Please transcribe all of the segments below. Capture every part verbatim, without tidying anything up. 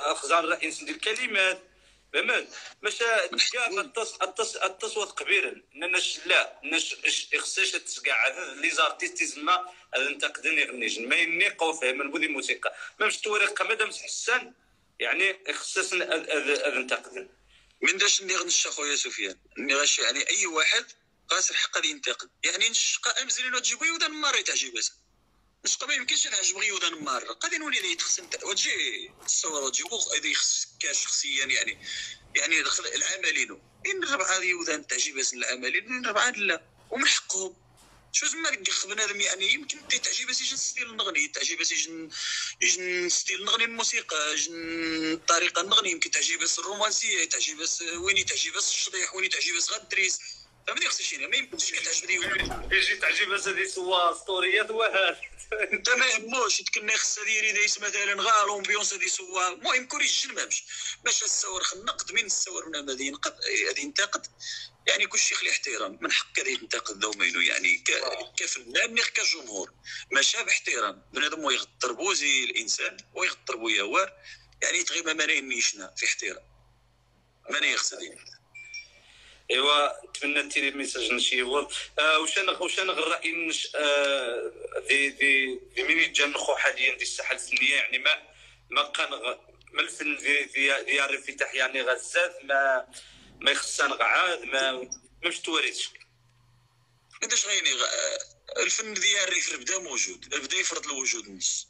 خزان الرئيس ندير الكلمات فهمت باش كاع التص التص التصويت كبيرا ناش لا ناش خصهاش تقعد لي زارتيست تزما ننتقدني غنيش ما ينيقوا فيه من بودي موسيقى ما مش طريقه مادام حسان يعني خصص ننتقد من داش اللي غنش اخويا سفيان اني غاش يعني اي واحد قاس الحق غادي ينتقد يعني نشقى امزلين تجيبو يودا نمار تعجبات نشقى ما يمكنش تعجب غير يودا نمار غادي نولي اللي تخصم وتجي تصور وتجيبو غادي يخص كاش شخصيا يعني يعني دخل العملين ان ربعه يودا تعجبات العملين ربعه لا ومن حقهم شو زعما ديك بنادم يعني يمكن تعجبها يجي ستيل نغني تعجبها يجي يجي ستيل نغني الموسيقى يجي الطريقه نغني يمكن تعجبها الرومانسيه تعجبها وين تعجبها الشطيح وين تعجبها غير الدريس فهمتي خصك شي ما يمكنش تعجبني يجي تعجبها هذه سوا ستوريات وهذا انت ما يهموش يتكني خصها ديري دايس مثلا غا لومبيونس هذه سوا المهم كل يجي المامش باش الصور خنقد من الصور من غادي ينقد غادي ينتقد يعني كل شيء خلي احترام من حق هذا ينتقد دومينو يعني كفنان ميغ كجمهور ماشي باحترام بنادم ويغطر بوزي الانسان ويغطر بو يوار يعني تغيب ما نيشنا في احترام ما يغسل ايوا نتمنى تيري ميساج نشي هو آه واش انا واش انا الراي نش آه دي دي دي ميني جنخو حاليا دي الساحه الفنيه يعني ما ما كان ما الفن دي دي ديال الانفتاح يعني غزات ما ما يخصنا قعاد ما مش تواريش قداش غيني الفن ديال الريف بدا موجود بدا يفرض الوجود النص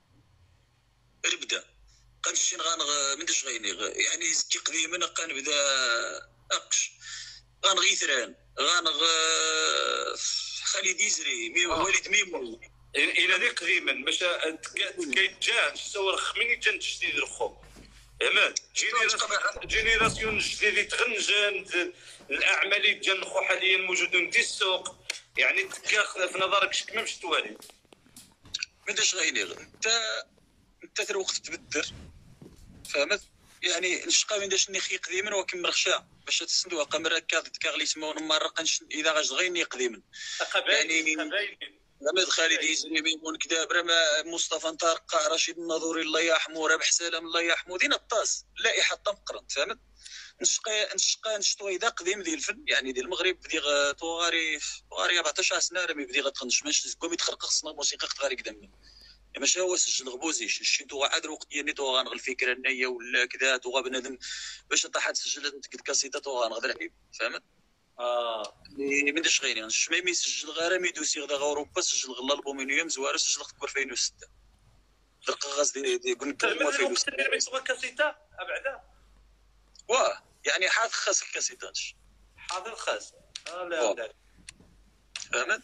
بدا قنشي غنغ مندش غيني يعني كي قديما كنبدا اقش غنغيثران غنغ خالد يزري مي والد ميمو الى ذيك قديما باش كيتجاه تصور خميني تنشديد الخو امان جينيراسيون جديد تغنجان الاعمال اللي تجنخوا حاليا موجودين في السوق يعني تكاخذ في نظرك شك ما مش توالي ما داش غيني انت انت في الوقت تبدر فهمت يعني نشقى من داش نخي قديما وكم رخشا باش تسندوا قمر كاد كاغلي سمو مره قنش اذا غاش غيني قديما يعني محمد خالد يزري ميمون كدابره مصطفى نطارق رشيد الناظوري الله يرحمه رابح سلام الله يرحمه دينا الطاس لائحه طمقرن فهمت نشقى نشقى نشطو اذا قديم ديال الفن يعني ديال المغرب بدي طواري طواري أربعطاش سنه راه بدي غتخنش ماشي كوم يتخرق خصنا موسيقى غاري قدامنا ماشي هو سجل غبوزيش شتو عاد الوقت ديالي تو غنغ الفكره النيه ولا كذا تو بنادم باش طاحت سجلت نتكد كاسيتا تو غنغدر عليه فهمت اه مي منديش غير يعني شميمي سجل غير ميدوسي غدا اوروبا سجل غلا البومينيوم زوار سجل في ألفين وستة درق غاز دي دي قلت لك ألفين وستة ميسوا كاسيتا ابعدا واه يعني حاط خاص الكاسيتات حاضر خاص اه لا لا فهمت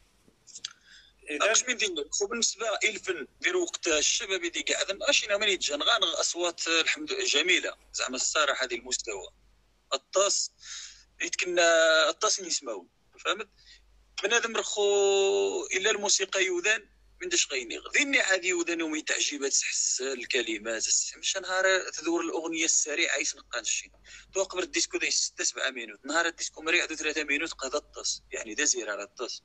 اش من دين خو بالنسبه للفن ديال وقت الشباب اللي قاعد ماشي ماني يتجن غير اصوات الحمد لله جميله زعما الصراحه هذه المستوى الطاس يتكنا الطاس يسمعوا فهمت بنادم رخو الا الموسيقى يودان من داش غيني ذيني عادي يودان ومي تعجبات تحس الكلمات مش نهار تدور الاغنيه السريعه يسنقان الشيء تو قبل الديسكو دايس ستة سبعة مينوت نهار الديسكو مريع دو ثلاثة مينوت قضى الطاس يعني دازير على الطاس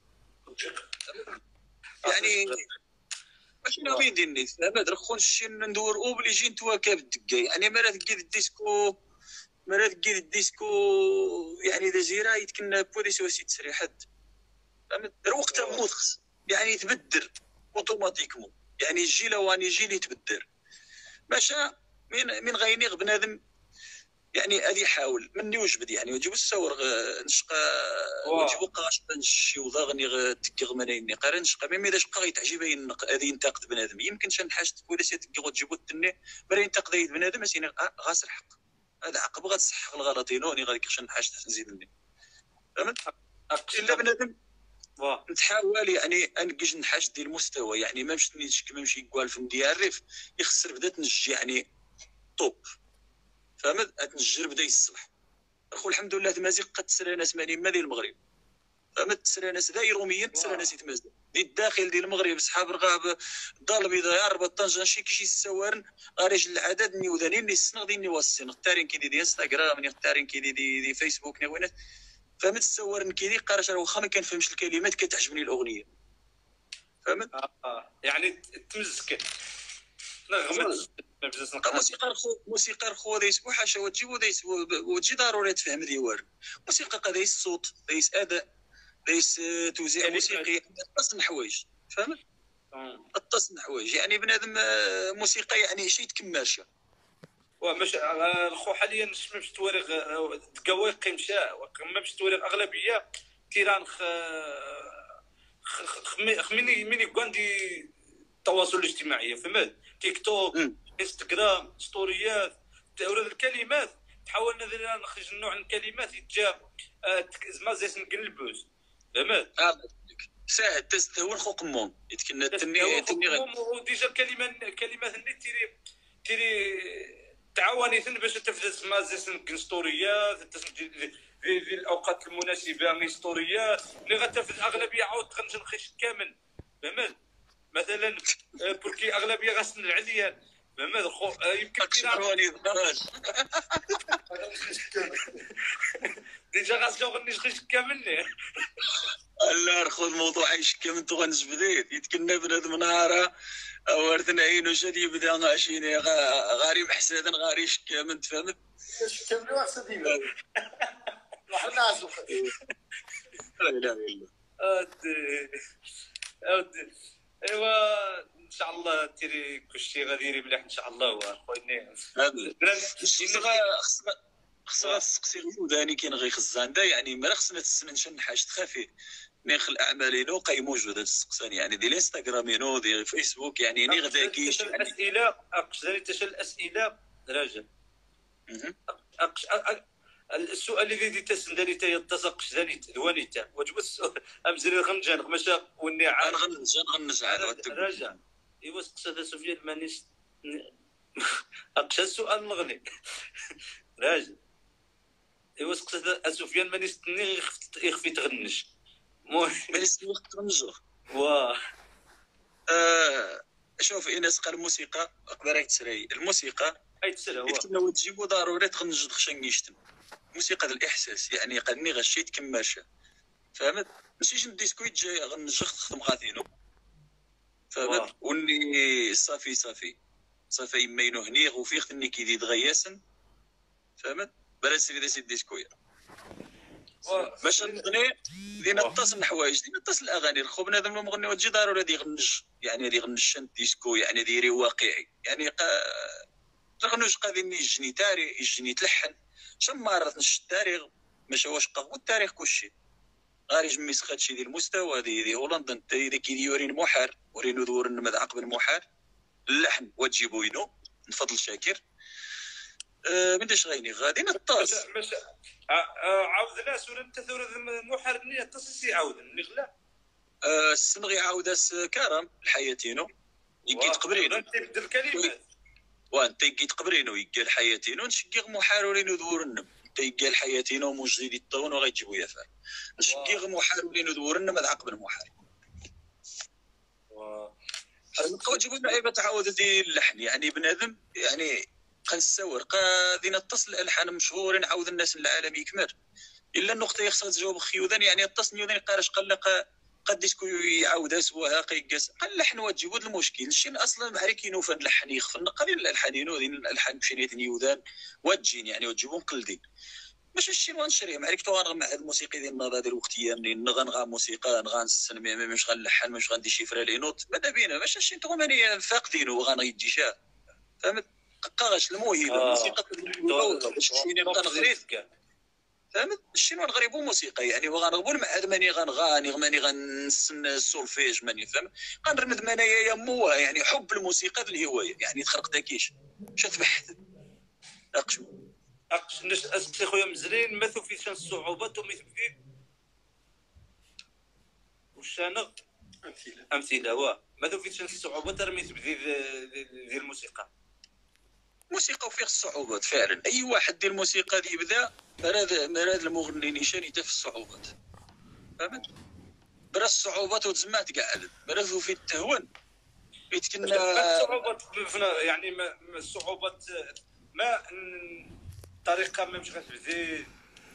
يعني شنو وين ديني فهمت رخون شي ندور اوبليجي نتواكب الدقاي يعني مرات تقيد الديسكو مرات تقيد الديسكو يعني دازيرا يتكنا بوليسي وسي تسريحات فهمت الوقت موثخ يعني يتبدر اوتوماتيكمون يعني يجي لواني يجي لي يتبدر باشا من من غينيغ بنادم يعني هذه يحاول مني وجبد يعني وجيب الصور نشقى وجيبو قاش نشي وضاغني تكيغ منيني قرا نشقى ميم اذا شقى يتعجبني هذه ينتقد بنادم يمكن شان حاجه تقول سي تكيغ وتجيبو التني برا ينتقد بنادم سينا غاسر حق هذا عقب غتصحح الغلطينوني غادي كشان حاجه نزيدني فهمت الا بنادم نتحاول يعني انقش نحاش ديال المستوى يعني ما مشيتنيش كما مشي يقال في ديال الريف يخسر بدات نجي يعني توب فهمت اتنجر بدا يصلح اخو الحمد لله تمازيغ قد تسرى ناس ماني ما ديال المغرب فهمت تسرى ناس داير روميا تسرى ناس يتمازغ ديال الداخل ديال المغرب صحاب رغاب الدار البيضاء الرباط طنجه شي كيشي السوارن غارج العدد ني وذانين ني السنغ ديال ني واسين التارين كيدي دي انستغرام ني التارين كيدي دي, دي فيسبوك ني وينات فهمت السوارن كيدي قارش واخا ما كنفهمش الكلمات كتعجبني الاغنيه فهمت اه يعني تمزك نغمت ما بزاف نقرا موسيقار خو موسيقار خو هذا يسبو حاشا وتجيبو دايس وتجي ضروري تفهم ديوار موسيقى قد دايس الصوت دايس اداء دايس توزيع موسيقي تصن حوايج فهمت التصن حوايج يعني بنادم موسيقى يعني شي تكماشا ومش الخو حاليا مش مش تواريغ دقوايق مشى ما مش تواريغ اغلبيه تيران خ خميني ميني كواندي التواصل الاجتماعي فهمت تيك توك م. انستغرام ستوريات تورد الكلمات تحاولنا ذرا نخرج نوع من الكلمات يتجا زعما زيت نقلبوز فهمت ساعد تستهون خو قموم يتكنا تني تني وديجا الكلمه الكلمات اللي تيري تيري تعاوني ثن باش تفدز ما زيت ستوريات في الاوقات المناسبه من ستوريات اللي غتفد اغلبيه عاود تخرج نخش كامل فهمت مثلا بوركي اغلبيه غاسن العليان فهمت خو يمكن تشروني ديجا غاسن غني نخش كامل لا خذ موضوع يشكى من تغنج بديت يتكنا بنادم نهارا ورثنا عينو شادي بدا غاشيني غاري محسدا غاري شكى من تفهمت شكى من واحد ديما واحد ناس لا اله الا الله اودي اودي ايوا ان شاء الله تيري كلشي غادي يري مليح ان شاء الله خويا خصنا خصنا تسقسي غيوداني كاين غير خزان دا يعني ما خصنا تسنن حاجه تخافي نيخ الاعمالينو قاي موجود هذا السقسان يعني ديال انستغرامينو ديال فيسبوك يعني ني غدا كيش يعني الاسئله اقصد تشل الاسئله راجل أقش... أ... السؤال اللي دي تسندني تا يتسق شدني دواني تا واجب السؤال امزري غنجان مشا وني عاد غنجان غنج عاد راجع ايوا سقسا سفيان مانيش اقش السؤال مغني راجل ايوا سقسا سفيان مانيش يخفي تغنش مانيش تغنجو واه آه شوف الناس قال الموسيقى اقدر يتسري الموسيقى اي تسرى هو كنا تجيبو ضروري تغنج خشن يشتم موسيقى الاحساس يعني قالني غشيت كماشا فهمت ماشي الديسكو يجي غنج خدم غاثينو فهمت وني صافي صافي صافي يمينو هني وفي ختني كيدي دغياسن فهمت بلا سيدي داس الديسكويا باش نغني دينا التصل حوايج دينا التصل الاغاني الخو بنادم المغني وتجي ضروري غادي يغنج يعني غادي يغنج ديسكو يعني ديري واقعي يعني قا... رغنوش قادي يجني تاريخ يجني تلحن شمارة نش التاريخ ماشي واش قهوة التاريخ كلشي غير يجمي سخاتشي ديال المستوى دي دي هولندا انت اذا كيدي يورين محار ورينو دور المذاق بالمحار اللحن وتجيبو ينو نفضل شاكر أه من داش غيني غادي نطاس باش عاود ناس ولا انت ثور المحار نيه تصيصي عاود اللي غلا أه السنغي عاوداس كرم الحياتينو يجي تقبرينو انت بدل الكلمات وانت يجي تقبرينو يجي الحياتينو نشقي محارورين دور النم تيجي الحياتينو مجدي الطون وغيجيبو يافر نشقي محارورين دور النم ذاق بالمحار واه نبقاو نجيبو لعيبه تعاود ديال اللحن يعني بنادم يعني قنسور قادي نتصل الالحان مشهورين عاود الناس العالم يكمل الا النقطه خصها تجاوب خيودان يعني التصنيف يودان قارش قلق قد يسكو يعاود اسواها قيقاس قال لحن وتجيبو المشكل الشي اصلا معري كينو فهاد اللحن يخفن قليل الالحانينو دين الالحان مشينيت يودان وتجين يعني وتجيبو مقلدين باش الشي غنشريه معريك تو غنغ مع هاد الموسيقي ديال النهضه ديال الوقتيه منين غنغا موسيقى نغنسن مش غنلحن مش غندي شي لي نوت ماذا بينا باش الشي تو ماني فاقدينو وغنيدي شاه فهمت قاغاش الموهبه الموسيقى باش الشي نبقى نغريب فهمت الشينوان غريبو موسيقى يعني وغنغبون مع هاد ماني غنغاني ماني غنسن السولفيج ماني فهم غنرمد منايا يا موها يعني حب الموسيقى بالهوايه يعني تخرق داكيش مش تبحث اقشو اقش نش اسقسي خويا مزرين ما فيش الصعوبات ومثبت وش انا امثله امثله واه ما فيش الصعوبات رميت تبدي ديال الموسيقى موسيقى وفيه الصعوبات فعلا اي واحد ديال الموسيقى دي يبدا مراد مراد المغني نيشان يتا في الصعوبات فهمت برا الصعوبات وتزمات كاع مراد في التهوان يتكنا الصعوبات يعني الصعوبات ما طريقه ما مش غتبدي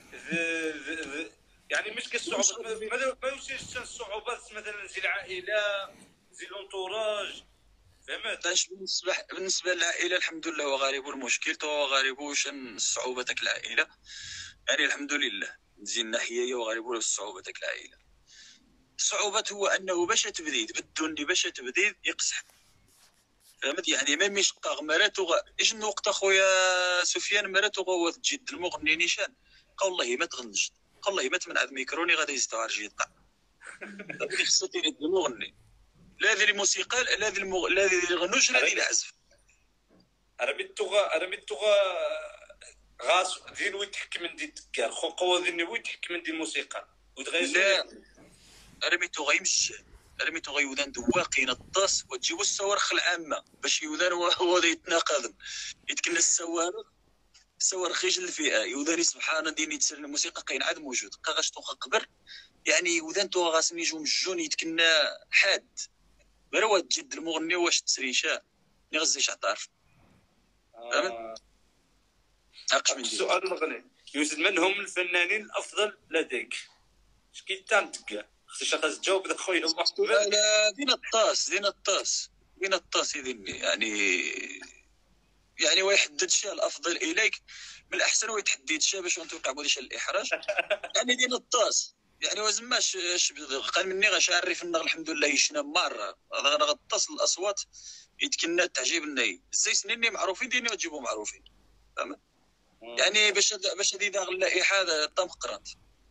يعني مش كالصعوبات ما يوجدش الصعوبات مثلا زي العائله زي لونطوراج فهمت. باش بالنسبه بالنسبه للعائله الحمد لله هو غريب المشكل تو غريب وشن الصعوبه داك العائله يعني الحمد لله نزيد ناحيه وغريب ولا الصعوبه داك العائله الصعوبه هو انه باش تبديد بدون اللي باش تبديد يقصح فهمت يعني ما ميشقا مراتو ايش الوقت اخويا سفيان مراتو هو تجد المغني نيشان قال والله ما تغنش قال والله ما تمنع الميكروني غادي يستوارجي يطلع هذه خصها دير المغني لا ذي الموسيقى لا ذي المغ... لا ذي الغنوش لا ذي العزف رميتوغا رميتوغا غاس دين ويتحكم من دي الدكار خو قوة ذي ويتحكم من دي الموسيقى وتغير لا رميتو غيمشي رميتو غيودان دواقين الطاس وتجيبو الصواريخ العامه باش يودان هو يتناقض يتكلم الصواريخ الصواريخ يجي الفئه يوداني سبحان ديني يتسلم الموسيقى كاين عاد موجود قاغاش تو قبر يعني يودان تو غاسم يجو مجون يتكنا حاد بروا تجد المغني واش تسريشا ني غزيش عطارف فهمت اقش من السؤال المغني يوجد من هم الفنانين الافضل لديك شكي تانتك خصك خاص تجاوب خويا محمد لا دينا الطاس دينا الطاس دينا الطاس يديني يعني يعني ويحدد شيء الافضل اليك من الاحسن ويتحدد شيء باش نتوقع بوديش الاحراج يعني دينا الطاس يعني وزماش قال مني غشاري النغ الحمد لله يشنا مره هذا غطاس الاصوات يتكنا تعجب الناي زي سنيني معروفين ديني وتجيبوا معروفين فهمت يعني باش باش هذه داغ اللائحه هذا طم قرات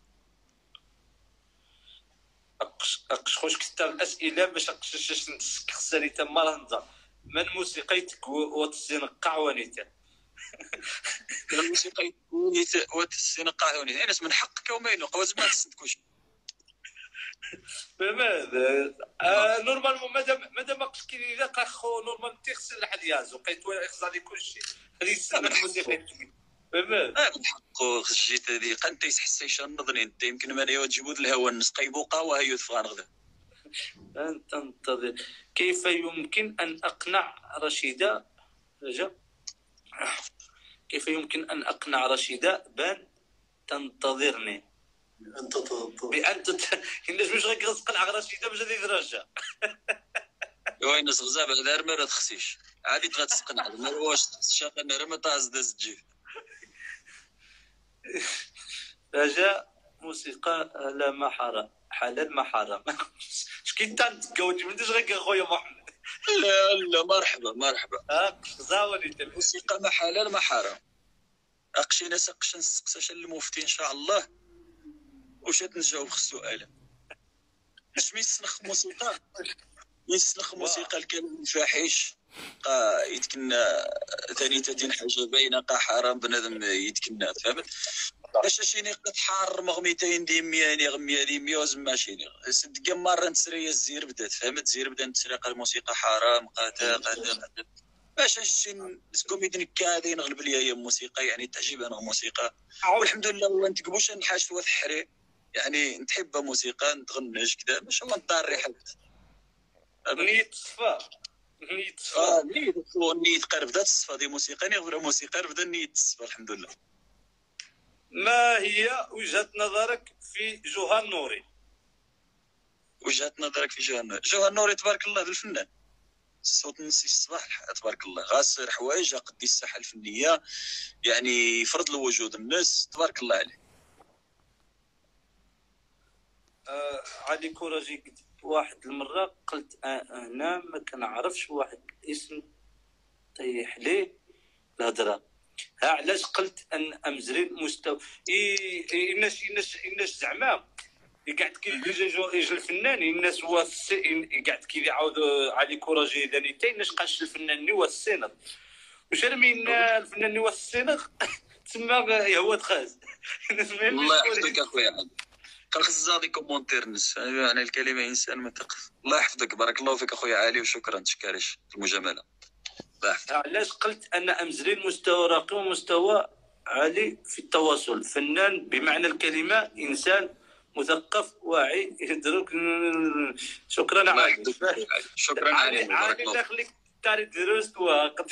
اقش اقش خوش كثر الاسئله باش اقش نسك خساري تما راه من موسيقيتك وتسنقع ونيتا الموسيقى وتسنقع ونيتا انا من حقك ومين قواز ما تصدقوش بماذا نورمالمون مادام مادام اقش كي اذا قاخو نورمال تيغسل لحد يازو قيت يخزر لي كلشي هذه السنه الموسيقى اه بالحق خشيت هذه قنت يحس نظني انت يمكن ما يوجبود الهوى النسقي بوقا وهي يدفغان غدا انت انتظر كيف يمكن ان اقنع رشيده رجا كيف يمكن ان اقنع رشيده بان تنتظرني انت تنتظر بان تت... الناس مش غير تقنع رشيده باش هذه درجه وين صغزا بعدا ما تخسيش عادي تغتسقنع ما واش شاف انا راه ما تاز داز تجي رجاء موسيقى لا ما حرام حلال ما حرام شكي تنتقاوج من ديش غير خويا محمد لا لا مرحبا مرحبا ها زاولي تبي الموسيقى ما حلال ما حرام اقشينا سقش نسقساش المفتي ان شاء الله واش نجاوب السؤال باش ما يسنخ موسيقى يسنخ موسيقى الكلام الفاحش قا يتكنا ثاني تدين حاجه باينه قا حرام بنادم يتكنا فهمت باش شيني قد حار مغميتين دي مياني غميا دي ميوز ماشيني صدق مره نسري الزير بدات فهمت زير بدا نتسرق الموسيقى حرام قاتا قاتا باش شين كوميدي كادي نغلب ليا هي الموسيقى يعني تعجب انا الموسيقى والحمد لله والله نتقبوش نحاش وثحري يعني نتحب موسيقى نتغنج كذا باش هو نطاري حد نيت صفا نيت صفا اه نيت نيت قرب ذات الصفا دي موسيقى نغبر موسيقى قرب ذات نيت الصفا الحمد لله. ما هي وجهة نظرك في جوهر نوري؟ وجهة نظرك في جوهر نوري جوهر نوري تبارك الله بالفنان الصوت نسي الصباح تبارك الله غاسر حوايج قدي الساحة الفنية يعني يفرض له وجود الناس تبارك الله عليه. آه علي كوراجي واحد المرة قلت أنا ما كنعرفش واحد اسم طيح ليه الهضرة ها علاش قلت ان امزرين مستوى اي الناس الناس الناس زعما قاعد كيجي الفنان الناس هو قاعد كيعاود علي كوراجي دانيتي الناس قاش الفنان ني هو السينغ واش انا من الفنان ني هو السينغ تما هو تخاز الله يحفظك اخويا قال خزاضي كومونتير نس يعني الكلمه انسان ما تقف الله يحفظك بارك الله فيك اخويا علي وشكرا تشكرش المجامله. علاش قلت ان امزرين مستوى راقي ومستوى عالي في التواصل فنان بمعنى الكلمه انسان مثقف واعي يدرك شكرا علي شكرا علي بارك الله فيك تاري درست وقت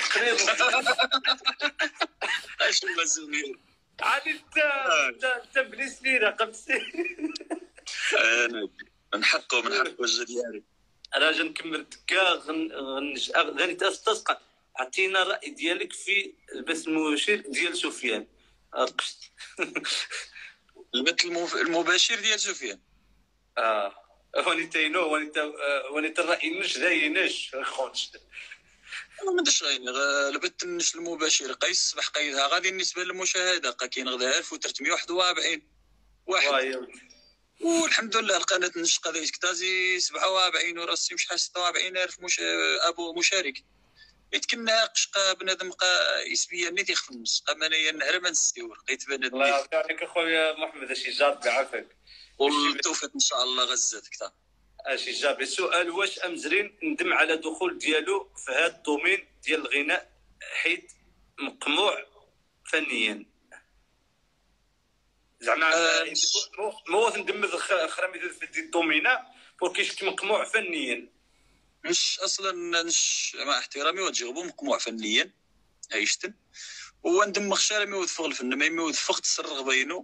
اش المسؤوليه عادي انت انت بليس لي رقم سي انا من حقه من حقه الجدياري انا جا نكمل دكا غن غنج غادي تستسقى. عطينا الراي ديالك في البث المباشر ديال سفيان القشط. البث المف- المباشر ديال سفيان. اه وني تينو وني تا وني الراي نش داينش خونش. انا ما نديرش غير غ- البث النشر المباشر قيس صباح قيدها غادي بالنسبه للمشاهده قا كاين غدا ألف وثلاثمائة وواحد وأربعين واحد. واي والحمد لله القناه النشر قضيه كتازي سبعة وأربعين وراسي شحال ستة وأربعين الف مش... ابو مشارك. يتكنا قشقا بنادم قا يسبيا نيت يخمس قا منايا نهر ما نسيور قيت بنادم. الله يعطيك عليك اخويا محمد اشي جاب بعافاك. والتوفيق ان شاء الله غزات كتا. اشي جاب السؤال واش امزرين ندم على دخول ديالو في هذا الدومين ديال الغناء حيت مقموع فنيا زعما آه، مو ندمز خرامي في الدومينا بوركيش مقموع فنيا. مش اصلا نش مع احترامي وتجاوبوا مقموع فنيا عيشتن وندم خشاره ما يوثق الفن ما يوثق تصرغ بينه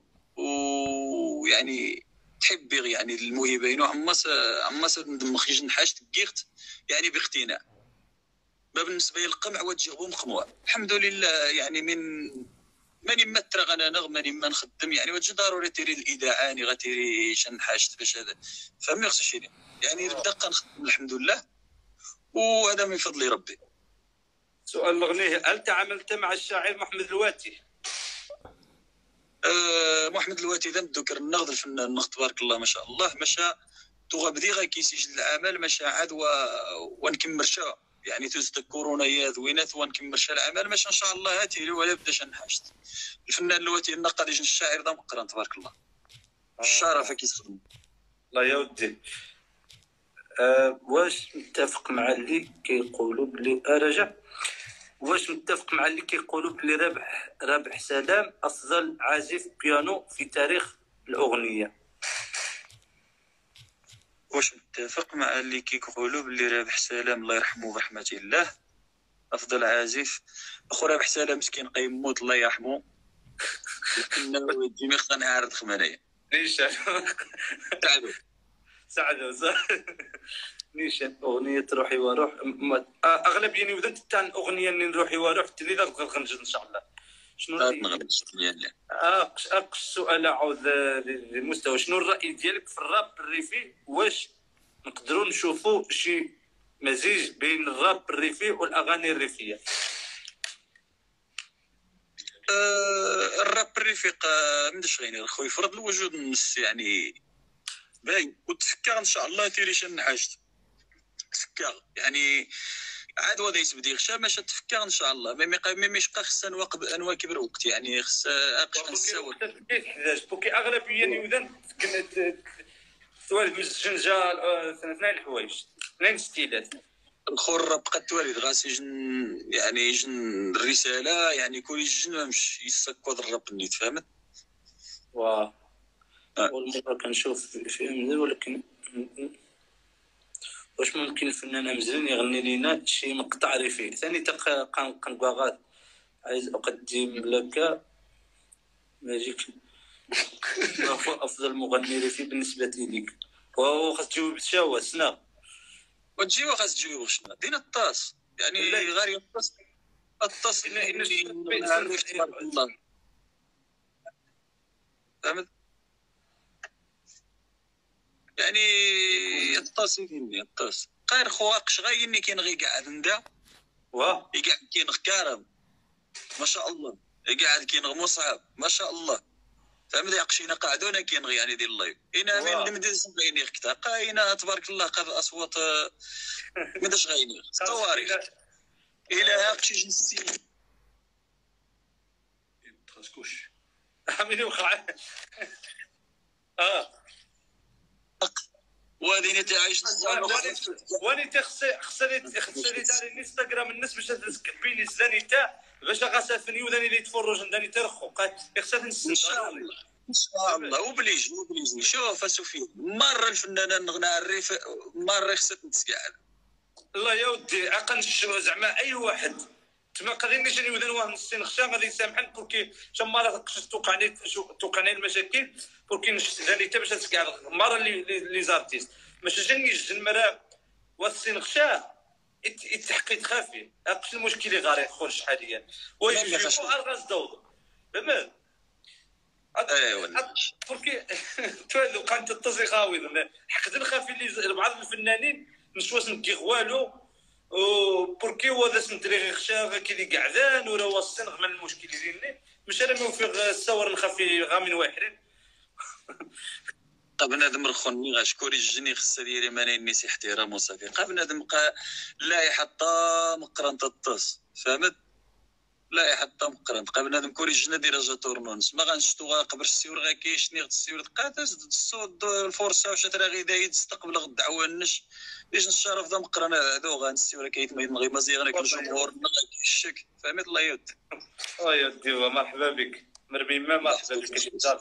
ويعني تحب بيغ يعني الموهبه بينه عما س... عما س ندم خيج نحاش تقيقت يعني باقتناع. ما بالنسبه للقمع وتجاوبوا مقموع الحمد لله يعني من ماني متر غانا نغ ماني ما نخدم يعني وجه ضروري تيري الاذاعه اني غتيري شن حاجت باش هذا فما خصش شي يعني نبدا نخدم الحمد لله وهذا من فضل ربي. سؤال الأغنية هل تعاملت مع الشاعر محمد الواتي؟ أه محمد الواتي ذا ندوكر النغض الفنان نغض تبارك الله ما شاء الله مشى تغى بدي غا كيسيج العمل مشى عاد و... ونكمرشا يعني تزت كورونا يا ذوينات ونكمرشا العمل مشى ان شاء الله هاتي ولا بداش نحاشت الفنان الواتي النقاد الشاعر ذا مقران تبارك الله الشرف كيسخدم. الله يا ودي. أه واش متفق مع اللي كيقولوا بلي ارجع واش متفق مع اللي كيقولوا بلي رابح رابح سلام افضل عازف بيانو في تاريخ الاغنيه؟ واش متفق مع اللي كيقولوا بلي رابح سلام الله يرحمه برحمه الله افضل عازف؟ اخو رابح سلام مسكين قيموت الله يرحمه كنا ديما خصنا نعرض خمانيه نيشان تعالوا سعدوا نيشان اغنيه روحي وروح اغلب يعني ودنت تاع اغنيه اللي نروحي وروح تلي غنجد ان شاء الله. شنو نغلبش يعني اقش اقش السؤال عاود للمستوى شنو الراي ديالك في الراب الريفي؟ واش نقدروا نشوفوا شي مزيج بين الراب الريفي والاغاني الريفيه؟ أه الراب الرفيق مندش غير خويا يفرض الوجود النص يعني باين وتفكر ان شاء الله تيري شن حاجت تفكر يعني عاد وهذا يسبدي غشا باش تفكر ان شاء الله مي مي مي يشقى خصنا نواكب نواكب الوقت يعني خص اقش نساو بوكي اغلبيه يودن كانت سوالف من الشنجال اثنين الحوايج اثنين ستيلات الخور بقى توالد غاسي جن يعني جن الرساله يعني كل جن مش يسكو الرب نيت فهمت. واه اول مره كنشوف فيلم ولكن واش ممكن الفنان مزيان يغني لنا شي مقطع ريفي؟ ثاني تق قنقاغات عايز اقدم لك ماجيك افضل مغني ريفي بالنسبه ليك وهو خاص تجاوب بالشاوه سنا وتجيو خاص تجيو شنو دينا الطاس يعني غير الطاس الطاس الله فهمت يعني الطاس يديني الطاس غير خواقش غايني كاين غي قاعد ندا واه يقعد كاين كارم ما شاء الله يقعد كاين مصعب ما شاء الله فهمت يقشينا قاعدونا كاين غي يعني ديال الله انا من المدرسه غيني خكتا قاينا تبارك الله قاد اصوات ما داش غيني تواريخ الى هاكشي جنسي تخسكوش عامل وقع اه وهذه تعيش واني تخسي خسرت خسرت على الانستغرام الناس باش تسكبيني زاني تاع باش غاسفني وداني اللي يتفرج عندني ترخو يخسر ان شاء الله ان شاء الله وبليج وبليج شوف سفيان مره الفنانه نغنى الريف مره خصها تسقعد الله يا ودي عقل زعما اي واحد تما قادرين نجي ودان واحد السن خشا غادي يسامحن بوركي شماره توقعني توقعني المشاكل بوركي نشتغل حتى باش تسقعد مره اللي لي زارتيست ماشي جني الجن مرا والسين غشاه التحقيق خافي اقش المشكل اللي غادي يخرج حاليا ويجيبوا الغاز دور فهمت ايوا تركي تو كانت التصريح غاوي حقد نخافي اللي بعض الفنانين نشواس نكي والو وبركي هذا سندري غشا كي قعدان ورا وصل من المشكل ديالنا مش انا موفق الصور نخافي غامين واحدين قبل بنادم رخوني غاشكوري الجني خصها ديالي ماني نسي احترام وصافي قبل بنادم بقى لا يحطى مقرن تطس فهمت لا يحطى مقرن قبل بنادم كوري الجنه ديال جا تورنونس ما غنشتو غاقبر السيور غا كيشني غد السيور دقاتاس الصوت الفرصه واش ترى غي دايد استقبل غد عوانش باش نشرف ذا مقرن هادو غنسيور كيتميد غي مزيان غير الجمهور كيشك فهمت الله يود ايوا ديوا مرحبا بك مرمي ما مرحبا بك بزاف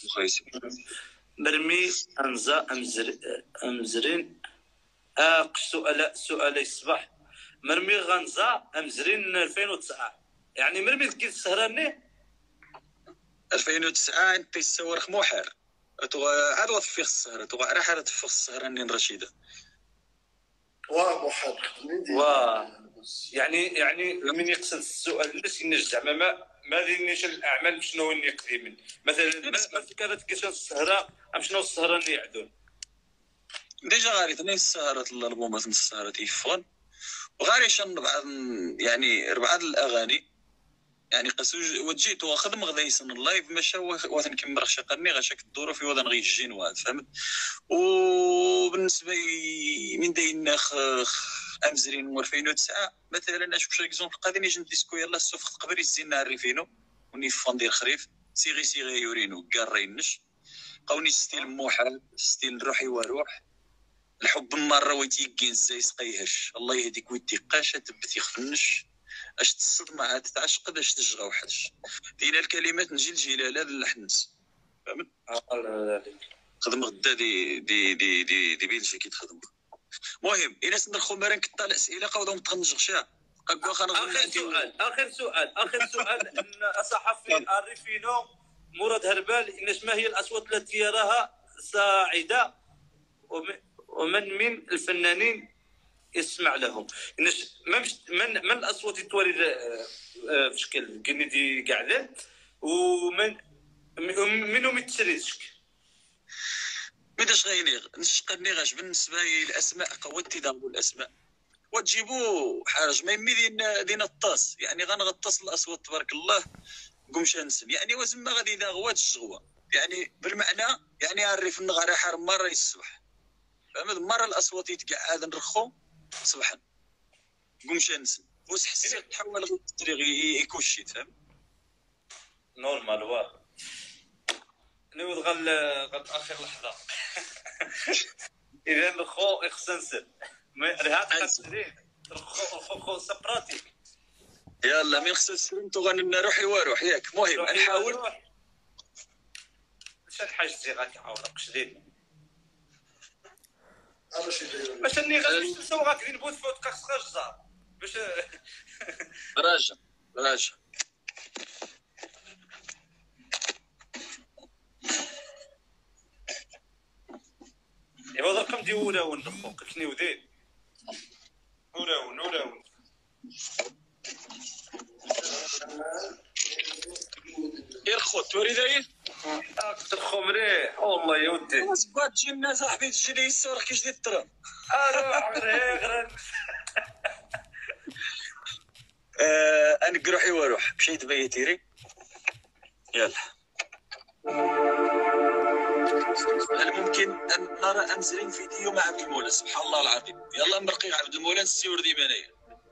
مرمي انزا امزر امزرين اق سؤال سؤال الصباح مرمي غنزا امزرين ألفين وتسعة يعني مرمي كي السهراني ألفين وتسعة انت السوار محر تو عاد وفي السهره تو راح تفخ السهراني رشيده وا محر وا يعني يعني من يقصد السؤال ليش زعما ما ما ديرنيش الاعمال شنو اللي قديم مثلا ما كانت كاش السهره ام شنو السهره اللي يعدون ديجا غاري ثنين السهرات الالبومات من السهرات يفون وغاري شن بعض يعني بعض الاغاني يعني قاسو وجيت واخذ مغديسن اللايف مشى وثن كمر شقني غشاك الدور في وذن غي الجين وهذا فهمت وبالنسبه من داين امزرين ألفين وتسعة مثلا اشوف شي اكزومبل قادين يجي ديسكو يلا السوف قبل يزينا الريفينو وني فاندير خريف سيغي سيغي يورينو قارينش قوني ستيل موحل ستيل روحي وروح الحب مره ويتيكين زي سقيهش الله يهديك ويتيقاش تبت يخفنش اش تصد معها تعشق باش تجغى وحدش دينا الكلمات نجي الجلاله اللحنس فهمت خدم غدا دي دي دي دي, دي بيلجيك يتخدم المهم الى سندرخو مرن كطا الاسئله قاودهم تغنجغشا قاكوا خنظن اخر سؤال اخر سؤال اخر سؤال ان الصحفي الريفينو مراد هربال ان ما هي الاصوات التي يراها ساعده ومن من الفنانين يسمع لهم من من الاصوات التوالد في شكل كندي قاعده ومن منهم يتسريسك بداش غينيغ نشقني غاش بالنسبه لي الاسماء قوتي دابو الاسماء وتجيبوا حاج ما يمي دينا دينا الطاس يعني غنغطس الاصوات تبارك الله قمش نسم يعني وزما غادي دا غوات الشغوه يعني بالمعنى يعني عرف النغاره حار مره الصبح فهمت مره الاصوات يتقعد نرخو صباحا قمش نسم واش حسيت تحول غير الطريق يكوشي فهم نورمال واه نود غل غل اخر لحظه اذا الخو اخسنسل رهات قصدين الخو الخو سبراتي يلا من خصو سلمتو غنروحي واروح ياك المهم نحاول شحال حاجه زي غنعاودك شديد باش باش اني غادي نسوي غاك نبوت فوت قاص جزار باش راجع راجع ايوا الرقم ديال وراون اخوك كني ودين وراون وراون غير خو توري داير ترخو مريح والله يا ودي بغات تجي لنا صاحبي تجي لي الصور كيش ديال التراب اروح غير آه انا روحي واروح مشيت بيتيري يلا هل ممكن ان نرى امزرين فيديو مع عبد المولى سبحان الله العظيم يلا مرقي عبد المولى السيور دي منايا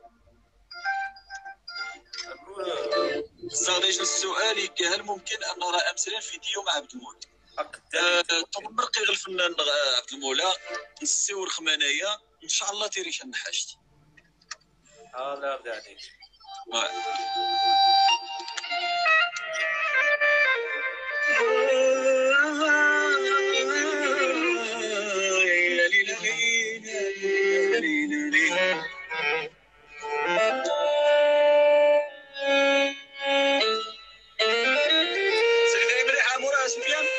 صاديش السؤال هل ممكن ان نرى امزرين فيديو مع عبد المولى طب مرقي الفنان عبد المولى السيور خمانايا ان شاء الله تيريش عن حاجتي اه لا يرضي عليك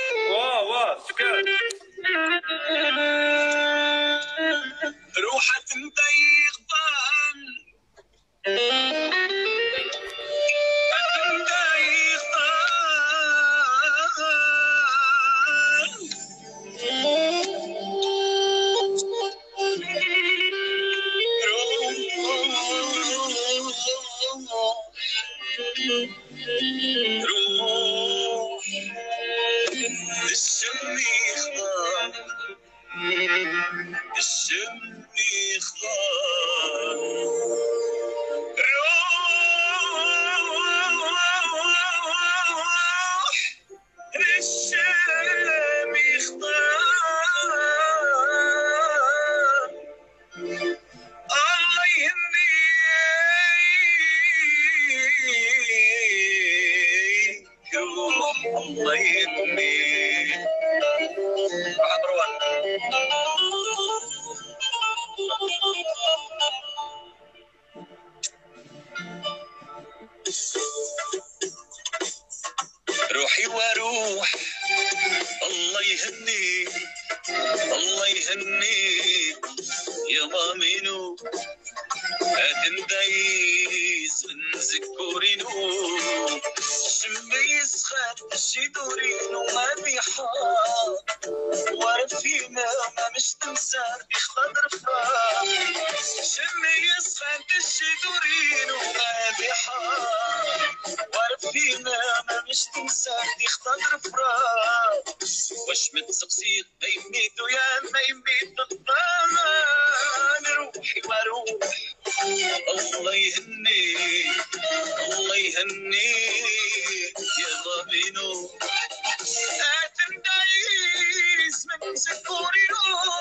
روحة روح الشم يخضر الشم يخضر روح الشم يخضر الله يهنيك روح الله يهنيك مروان روحي وروح الله يهنيك الله يهنيك يا مامينو هتندايز من زكورينو شمي يسخن شيدورينو ما بيحار وارفينا ما مش تنسار بيخضر فار شمي يسخن شيدورينو ما بيحار وارفينا ما مش تنسار بيخضر فار واش متسقسيق ما يميتو يا ما يميتو الضمان روحي وروح الله يهنيك الله يهنيك يا ضمينو اتندايس من سكورينو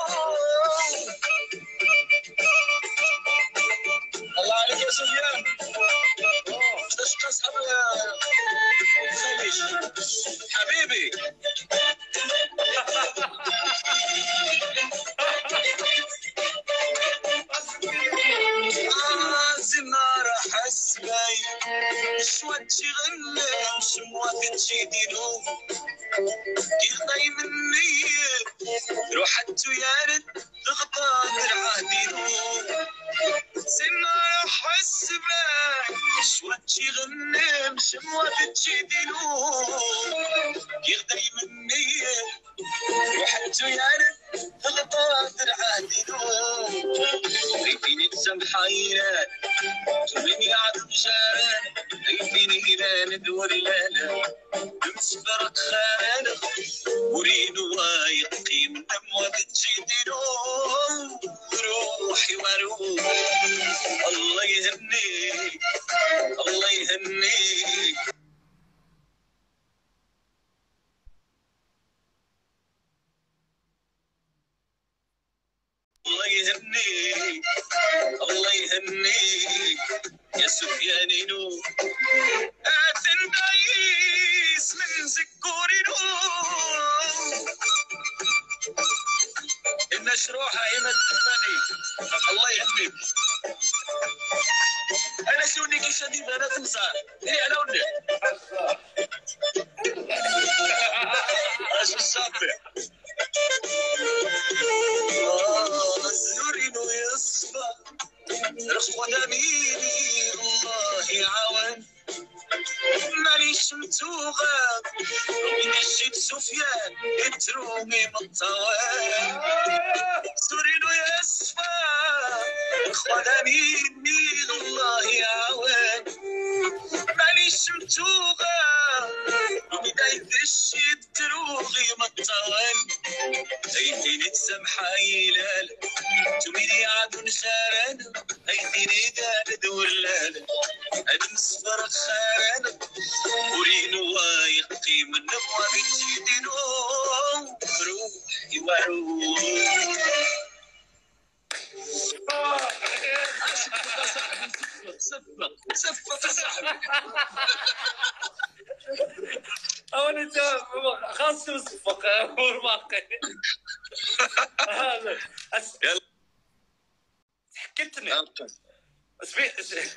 الله عليك يا سفيان ايش قصة خليج حبيبي زنار حسبي شوات شغل شموات تشيدينو كيخطي مني روحت ويارد تغطى العادينو زنار حسبي شوات شغل شموات تشيدينو كيخطي مني روحت ويارد تغطى العادينو ريتيني تسمحينا توليني عاد مشاران ريتيني إذا ندور لالا نمسفر خانة ورينو وايقي من أموات تشيدينو روحي وروح الله يهنيك الله يهنيك الله يهنيك الله يهنيك يا سفيانينو اتندايس من زكورينو المشروع عماد الثاني الله يهنيك انا شوني كي شديد انا تمسار ليه على ولي اش الصافي زورينو يصفى رخوة دميني الله يعاون مانيش متوغا من الشيد سفيان اترومي مطوان زورينو يصفى رخوة دميني الله يعاون مانيش متوغا من الشيد تروغي مطوان هيتيني تسمحا يلال تميني عاد نخارن هيتيني دار دور لال انا نصفر خارن ورينو وايقي من نبوة بتشيدينو روحي وروح صفق صفق صاحبي او انت خاص يصفق والباقي هذا حكيتني اسبي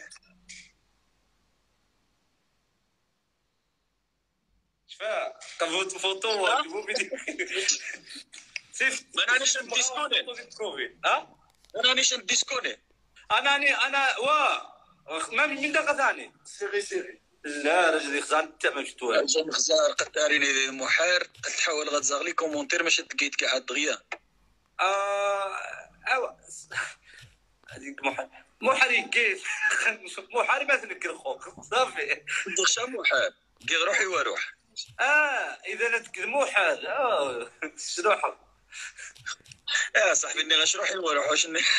شفا كفوت فوتو كفو فيديو سيف ما نعنيش نديسكوني ها انا نيش نديسكوني انا انا وا ما من دقه ثاني سيري سيري لا رجلي خزان انت ما شفتوها جا خزار قد تاريني محار قد تحاول غتزغلي كومونتير باش تلقيت كاع دغيا اه اوا هذيك محار محاري كيف محاري ما تنكر خوك صافي دغشا محال كي روحي وروح. اه اذا نتكد محال اه شنو حق يا صاحبي اني غاش روحي وروح واش ني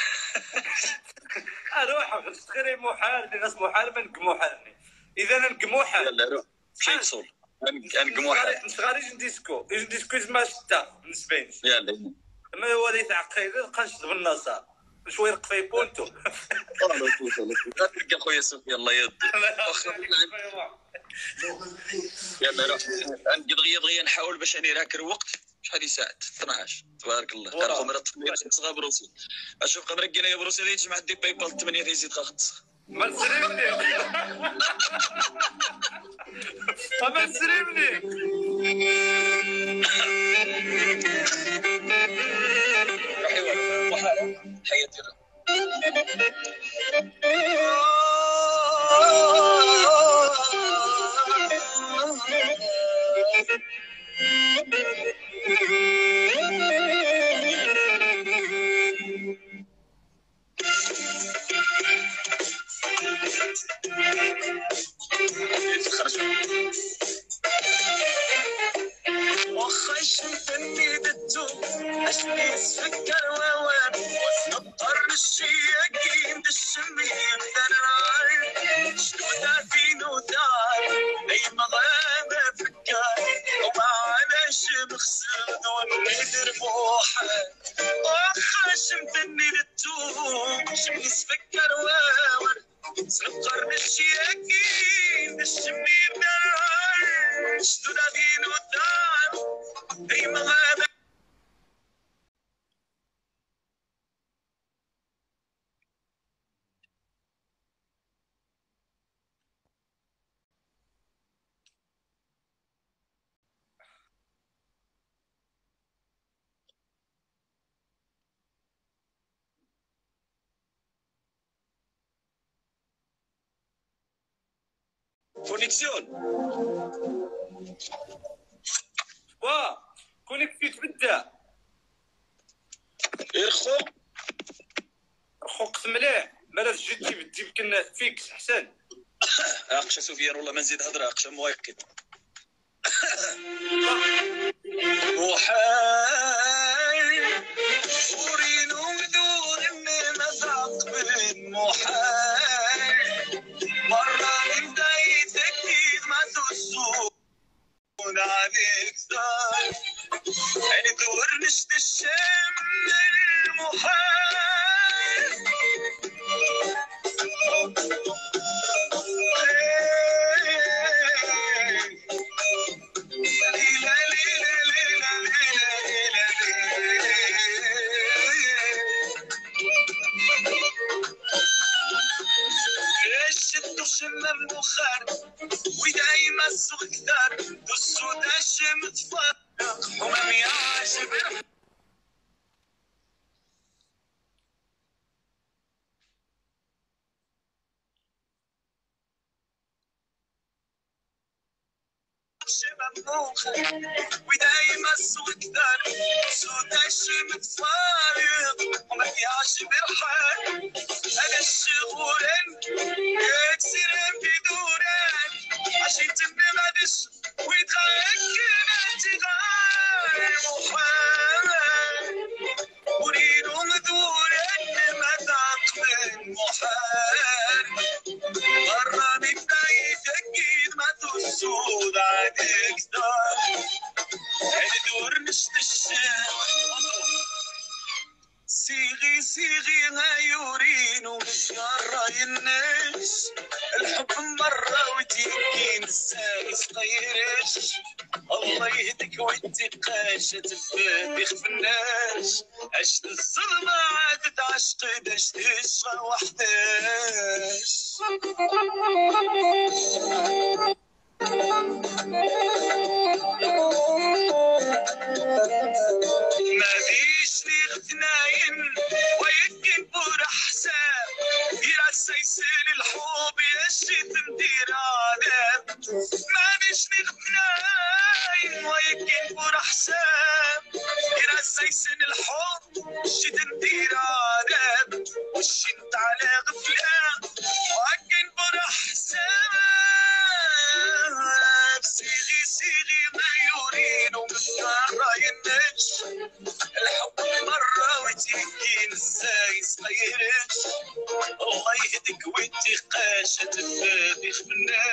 اروح غير محال اللي غاس محال ما نكموحالني اذا نكموحال يلا روح مشي وصل نقموحال نشغاليش نديسكو نديسكو ما شتا بالنسبه لي يلا ما هو اللي تعقيد لقاش بالنصا شويه رقفي بونتو تلقى خويا سفيان الله يرضي يلا روح عندي دغيا دغيا نحاول باش اني راكر وقت شحال ساعه اثناش تبارك الله كان خو مرات تصغى بروسي اشوف قمر كاينه يا بروسي غير تجمع دي باي بال ثمانية يزيد خاص ما تسريبني ما تسريبني حياتي وخش فني دتو اشني سكر ووان واضطر الشياقين الشميم ذرار شنو في نودار اي مغابه فكار وما علاش مخسود ونقدر بوحد وخش فني دتو اشني سكر ووان سنقر الشياقين الشميم ذرار شنو في نودار اي مغابه كونيكسيون واه كونك في تبدا يرخو خوك مليح مالا جيتي بدي يمكن فيكس احسن اقشا سفيان والله ما نزيد هضره اقشا موايقين محال ورينو مدور اني مذاق من محال مرة من دايت اكيد ما تسون عليك زار يعني دور نشت الشم المحال شمم بخار ودايما السوق كثار والسود الشم تفرق وما يعجب شمم بخار ودايما السوق كثار والسود الشم تفرق وما يعجب الحال انا الشغورن يكسرن في دوران عشان تمي غاديش ويتغير انتظار محال ورينو مدورن ما تعقل محال مرة من دايت اكيد ما تسود عليك دار هل دور نشت الشام سيغي سيغي غيورين ومشقرة الناس الحب مرة وتيكين الساي صغيرش الله يهدك ويتقاش تبدي خفناش عشت الظلمة عادت عشق داش تشغى وحداش ما فيش لي اغتناين ويمكن بور حساب يا سيسيل الحب يا شيت ندير عذاب ما فيش لي اغتناين ويمكن بور حساب يا سيسيل الحب شيت ندير عذاب وش انت على غفلة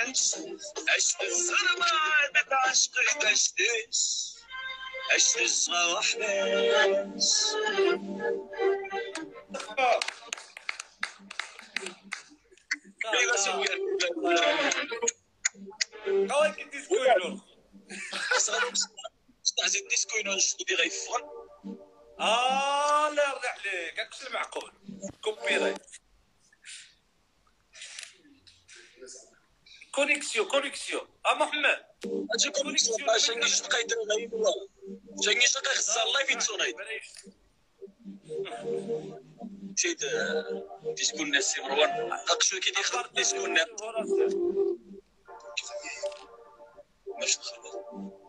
عشت الزرمة عادت عشقك عشتش عشت الصغا وحداش كيف سويت هاك الديسكو ينور استعزي الديسكو ينور شنو دي غيفر اه لا يرضي عليك هاكش المعقول كوبي رايت كونيكسيون كونيكسيون اه محمد اجي كونيكسيون باش نجي تقيد غير والله جاني شقا خصها الله في تصونيت مشيت ديسكو الناس سي مروان ناقشوا كي ديخل ديسكو الناس باش نخلص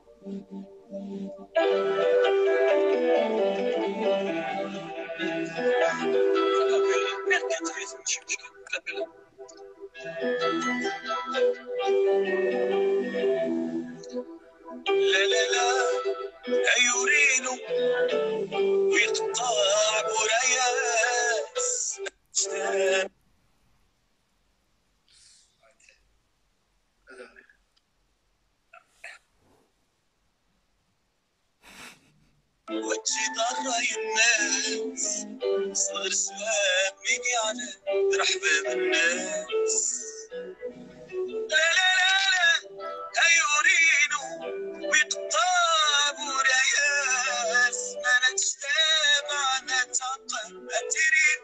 ماشي مشكل لا لا لا عيورينو ويقطع براياس وجهي ضراي الناس صغر سواب ميقي على مرحبا بالناس لا لا لا لا عيورينو ويقطع براياس ما نجتمع نتعقل أتريد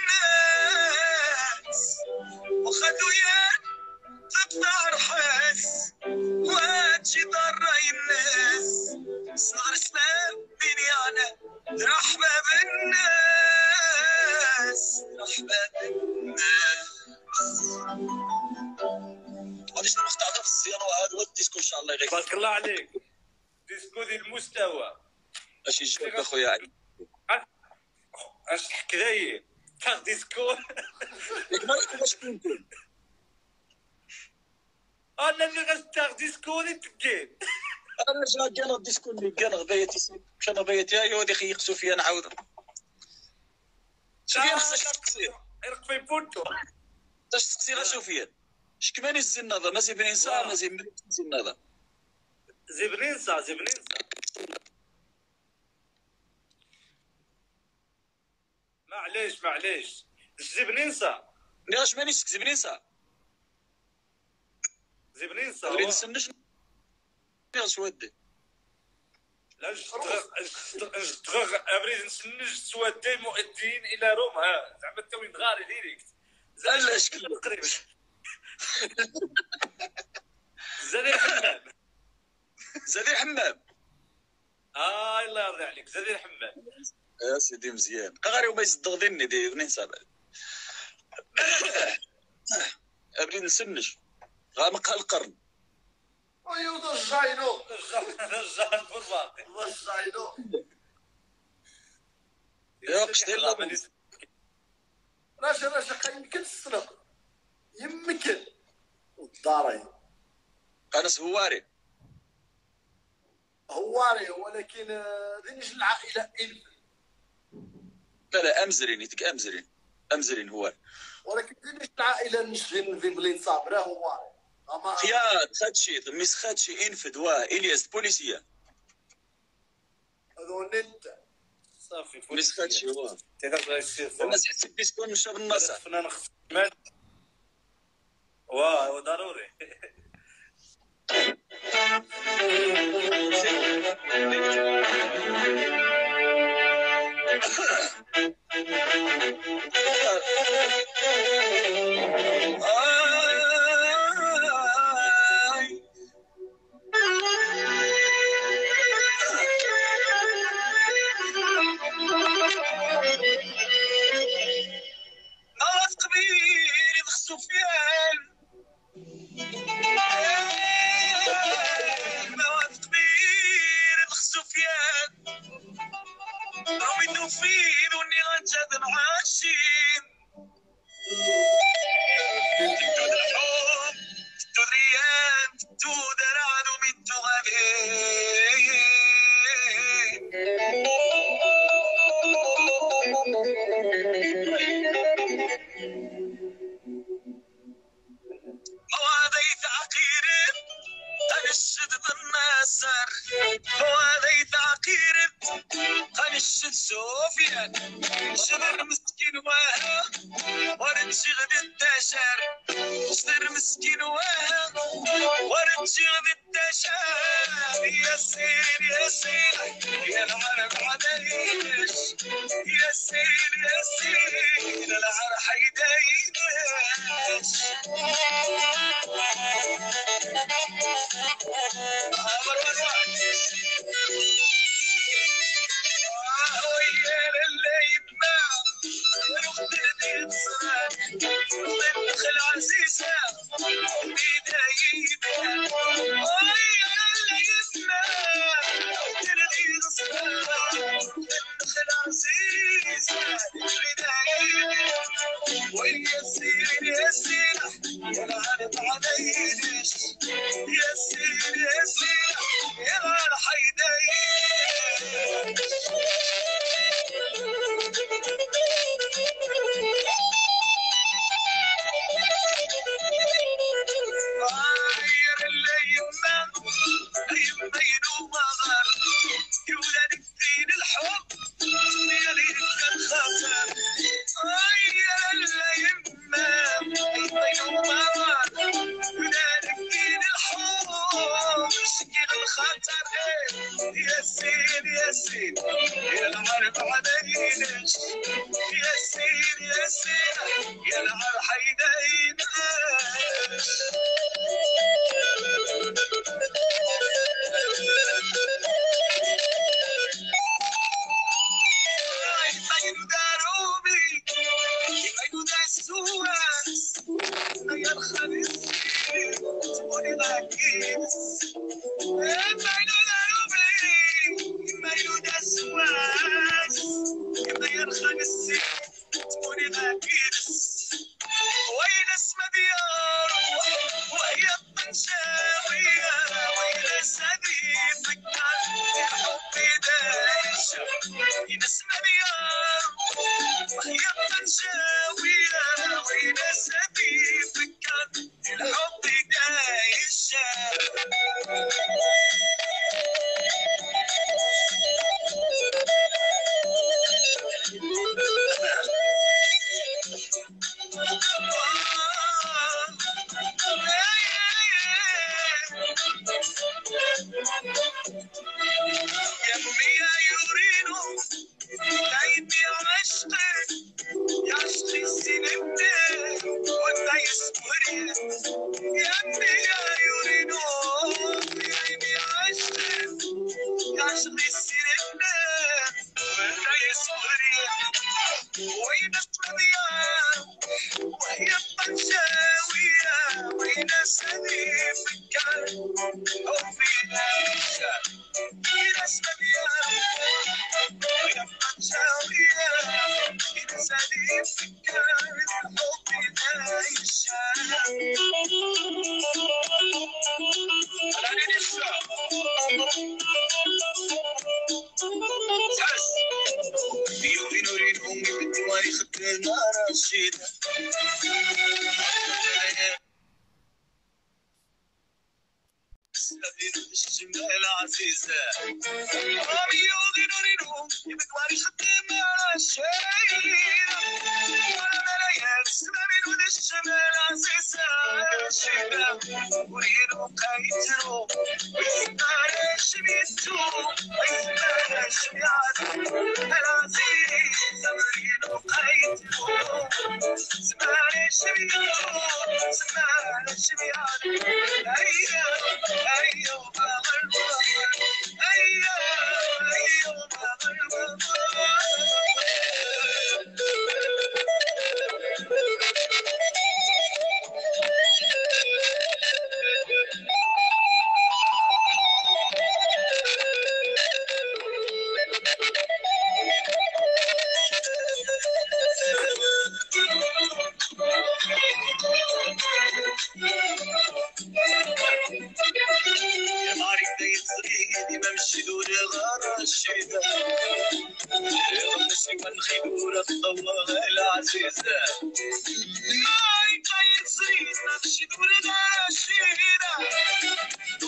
الناس وخذوا يا تقطع رحاس وهاتشي ضراي الناس صغر سباب بيني أنا رحبة بالناس رحبة بالناس غادي شنو نقطع في الصيانة وهذا هو الديسكو إن شاء الله يغير بارك الله عليك ديسكو ديال المستوى اش يجبك اخويا علي اش تحكي داير تاخ ديسكو ياك ما يكونش كنكون انا اللي غتاخ ديسكو اللي تكين انا جا كان الديسكو اللي كان غبايتي مشى غبايتي هاي ودي خيقسوا فيا نعاود سفيان خصك تسقسي رقفي بونتو باش تسقسي غير سفيان شكماني الزناضه مازي بنينسا مازي الزناضه زبنينسا زبنينسا معليش معليش زبنينسا ناش ماني زبنينسا زبنينسا غادي نسنش ناش ودي لا جتغ ابريد نسنج سوادي مؤدين الى روم ها زعما انت وين غاري ديريكت لا شكل تقريبا زادي الحمام زادي الحمام اه الله يرضي عليك زادي الحمام يا سيدي مزيان غاري وما يصدغني دي ننسى ابريد نسنج غامق القرن ايوا الجاينو الجان بالباقي الجاينو يا قشتي لا راجل راجل يمكن السنق يمكن الداري انس هواري هواري ولكن ذنج العائله إلف لا لا امزرين يتك امزرين امزرين هواري ولكن ذنج العائله نشفين في بلين صابره هواري اما خيار خدشي ميس خدشي انفد واه الياس بوليسيه هذو نت صافي ميس خدشي واه تيدير السير الناس حسيت ديسكون مشى بالنصر فنان خدمات واه ضروري نواف قبيل يدخ سفيان الصار وهذا تعقير قنش السوفيان شدر مسكين واها ورد شغد التشار شدر مسكين واها ورد شغد التشار يا سير يا سير يا العرب عدايش يا سير يا سير العرب حيدايش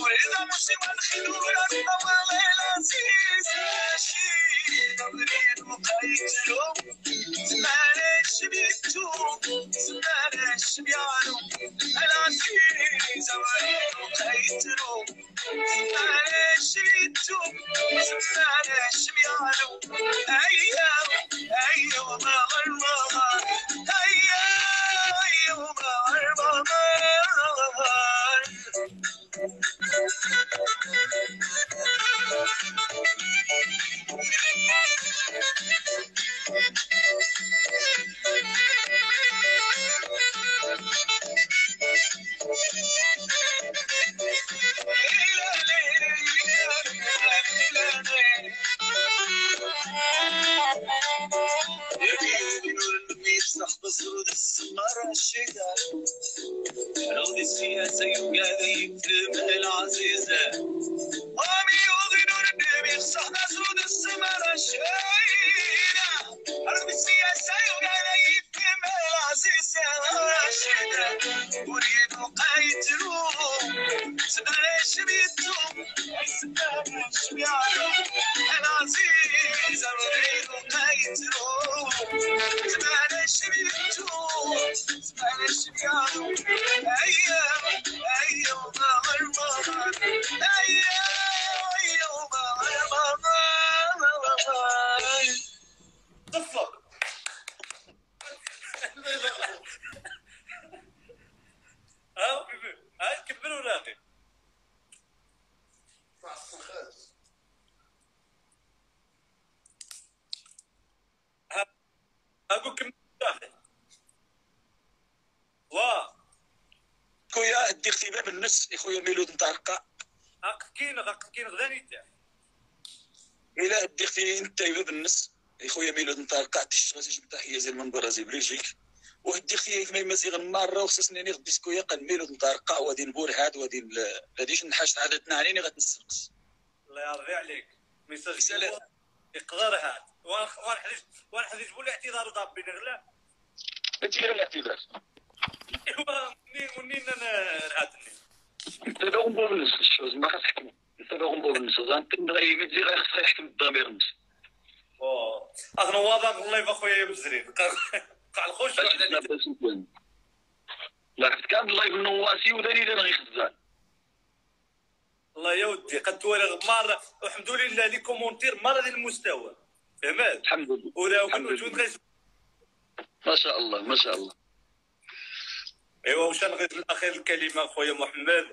واذا مسلم الخدور الطوال العزيز ماشي نظرين وقيتلو زمانش بيتو زمانش بيعلو العزيز نظرين وقيتلو زمانش بيتو زمانش بيعلو ايام ايام غربان ايام ايام غربان بصرود السمر الشتاء عود السياسة يقعد يكتب العزيزة أمي يغنون النبي يخصح بصرود السمر الشتاء عود السياسة يقعد يكتب العزيزة وريد وقايتلو سبلاش بيتو سبلاش بيعلو العزيز وريد وقايتلو سبلاش بيتو سبلاش بيعلو ايام ايام غربان ايام ايام غربان صفق ها ها كبروا راقي اقول كم راقي وا خويا ادي اختبار بالنص خويا ميلود نتاع القاع هاك كاين هاك كاين غداني تاع الى ادي اختي انت بالنص خويا ميلود نتاع القاع تشتغل تحيه زي المنبر زي بلجيك وهدي اختي كما يمازيغ مره وخصني ني غدي سكويا قال ميلود نتاع القاع وهادي نبور هاد وهادي هاديش نحاش عادتنا عليني غتنسقس الله يرضي عليك ميساج سلام يقدر هاد ونحرج ونحرج بولي اعتذار ضابين غلا انت غير الاعتذار ايوا منين منين انا هاتني انت باغي نبور بالنص الشوز ما خاص تحكم انت باغي نبور بالنص انت غير يمدي غير خصها يحكم الضمير النص اوه انا واضح الله يبا خويا يا مزرين قاع الخوش على لا كان اللايف النواسي ودليل انا غير خزان الله يا ودي قد تولي مره والحمد لله لي كومونتير مره ديال المستوى فهمت الحمد لله ولا وجود ما شاء الله ما شاء الله ايوا واش نغير الاخير الكلمه خويا محمد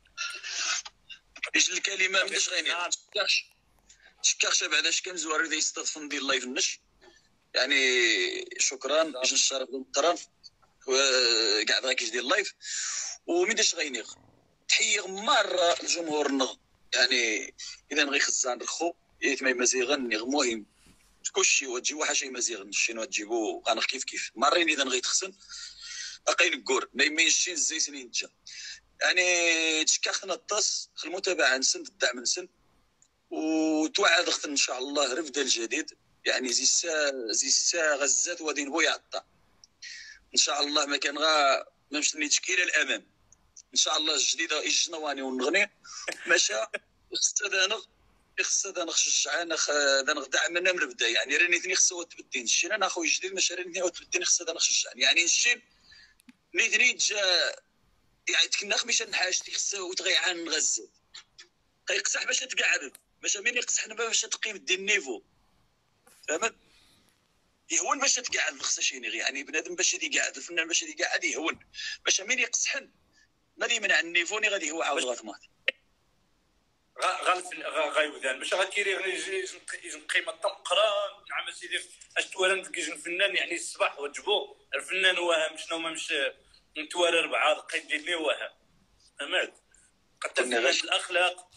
ايش الكلمه ماش غير تشكاش تشكاش بعد اش كان زوار دي يستضفن ديال اللايف النش يعني شكرا باش نشرف بالمقرن وكاع داكيش ديال اللايف وميداش غينيغ تحيه مره الجمهور النغ يعني اذا غي خزان رخو يت ما مزيغن نغ مهم كلشي وتجي واحد شي مزيغن شنو تجيبو انا كيف كيف مرين اذا غي تخسن اقين الكور ما يمينش زي سنين جا يعني تشكاخنا الطاس المتابعه نسن الدعم نسن وتوعد اخت ان شاء الله رفد الجديد يعني زي سا زي سا غزات وغادي نبو يعطى ان شاء الله ما كان غا ما مشيني تشكيله الامام ان شاء الله الجديده يجنا واني ونغني ماشى استاذ خصها انا نشجع انا انا دعمنا من البدايه يعني راني ثني خصها تبدين الشي انا اخويا جديد ماشي راني تبدين خصها انا نشجع يعني الشي نيت جا يعني كنا خميشه نحاجتي خصها وتغيعان غزه كيقصح باش تقعد باش مين يقصحنا باش تقيم دي النيفو فهمت يهون باش تقعد خصها شي يعني بنادم باش يقعد الفنان باش يقعد يهون باش مين يقصحن غادي يمنع النيفو ني غادي هو عاود غلطمات غلط غايوذان باش غاتيري غيجي قيمه طمقران نعم سيدي اش توالن كيجي الفنان يعني الصباح وجبو الفنان وهم شنو ما مش نتوارى ربعه قيد لي وهم فهمت قد الفنان الاخلاق